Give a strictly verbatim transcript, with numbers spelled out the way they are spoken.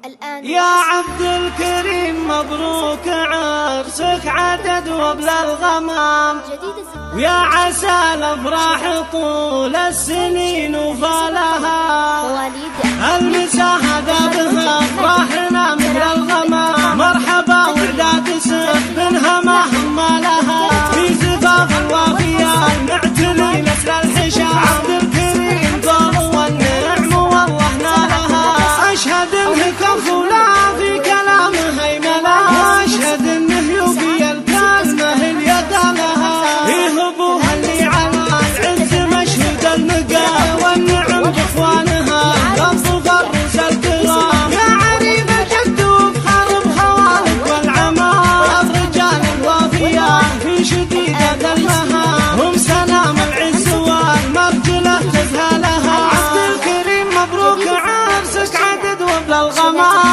الآن. يا عبد الكريم مبروك عرسك عدد وبل الغمام، ويا عسى الافراح طول السنين وفالها، المساهدة بها افراحنا مثل الغمام، مرحبا وعداد سبنها ما هم لها، في زفاف الوافية نعتلي نسل الحشام، عبد الكريم طول والنعم والله نالها، اشهد انه كفو لا في كلامه هيمنه، اشهد انه يوفي الكلمه اليد لها، يهبوها اللي على العز مشهد المقام، والنعم باخوانها لفظ فرز الكرام، يا عريب الجد وبحرب خوالق والعمام، الرجال الوافيه في شديده دلها، هم سلام العز والمرجله تزهلها، عبد الكريم مبروك عرسك عدد وبل الغمام.